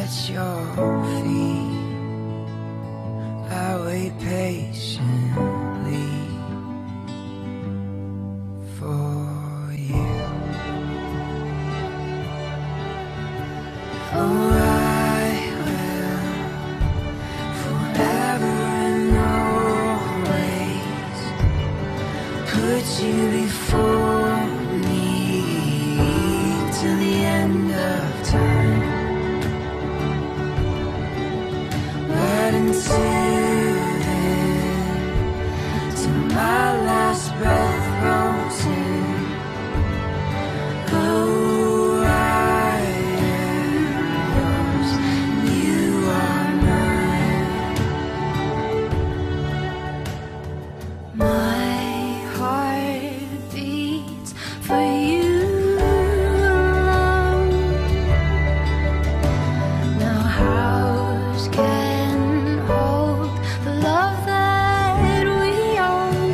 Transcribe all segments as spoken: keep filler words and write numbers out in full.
at your feet. I wait patiently for you. Oh, I will forever and always put you before me till the end of time. But until then, till my last breath rolls in, oh, I am yours, you are mine. My heart beats for you alone. No house can hold the love that we own.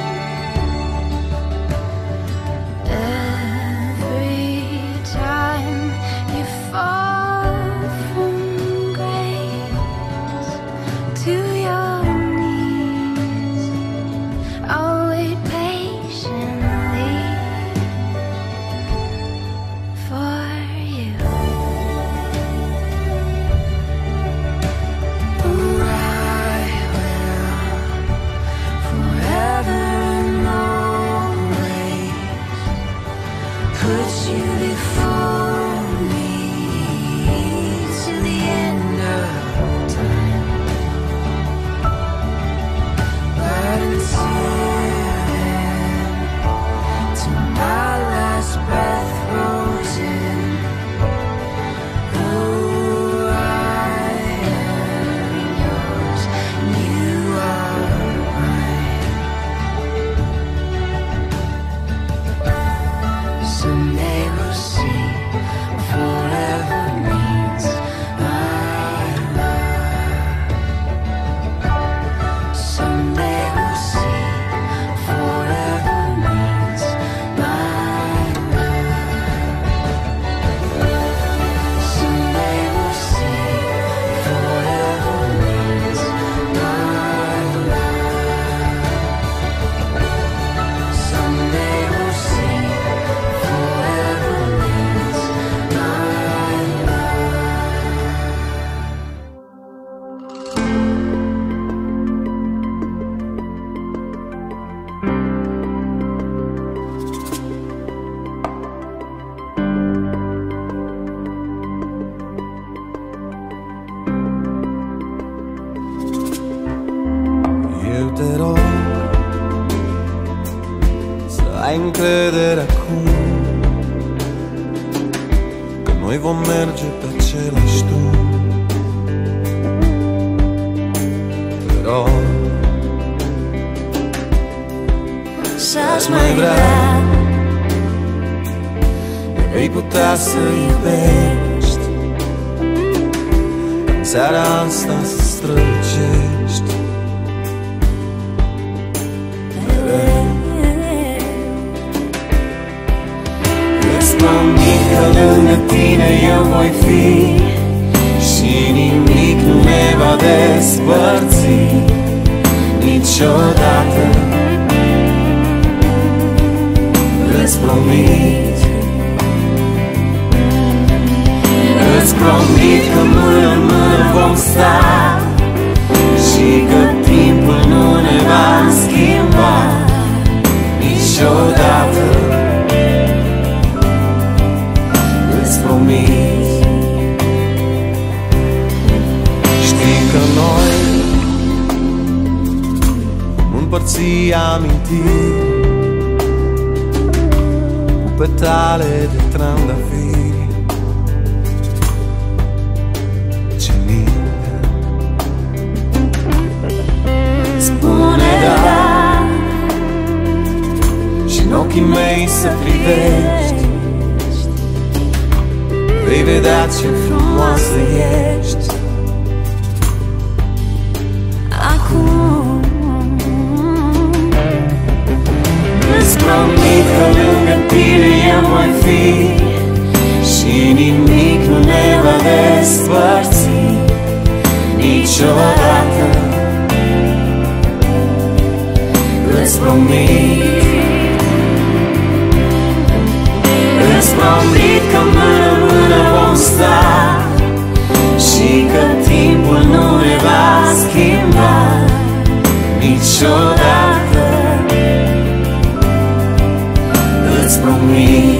Every time you fall from grace to your knees, I'll wait patiently for you. Oh, I will forever and always put you before me till the end of time. But until then, till my last breath rolls in, oh, I am yours, you are mine. Someday we'll see what forever means, my love. Someday we'll see what forever means, my love. Someday we'll see what forever means, my love. Someday we'll see what forever means, my love. Eu te rog să ai încredere acum că noi vom merge pe același drum. Te rog Să-ți mai vrea, vei putea să iubești în seara asta, să strălucești. Îți promit că lângă tine eu voi fi și nimic nu ne va despărți niciodată. Îți promit, îți promit că mână în mână vom sta și că timpul nu ne va schimba niciodată. Îți promit. Știi că noi vom împărți amintiri cu petale de trandafiri. Ce lindo. spune da, Și în ochii mei să privești, vei vedea ce frumoasă ești. acum. Îți promit că lângă tine eu voi fi și nimic nu nu ne va despărți niciodată. Îți promit, îți promit că mână în mână vom sta și că timpul nu ne va schimba niciodată. Îți promit.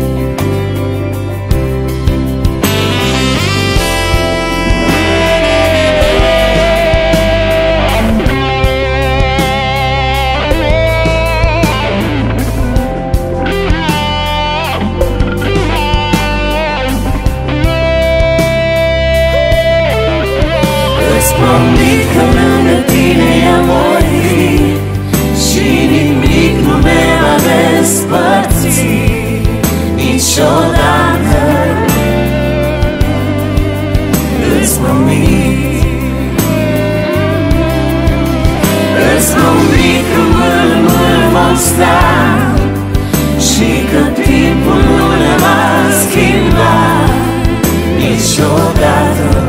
Îți promit că lângă tine eu voi fi și nimic nu ne va despărți niciodată. Îți promit, îți promit că mână în mână vom sta și că timpul nu ne va schimba niciodată.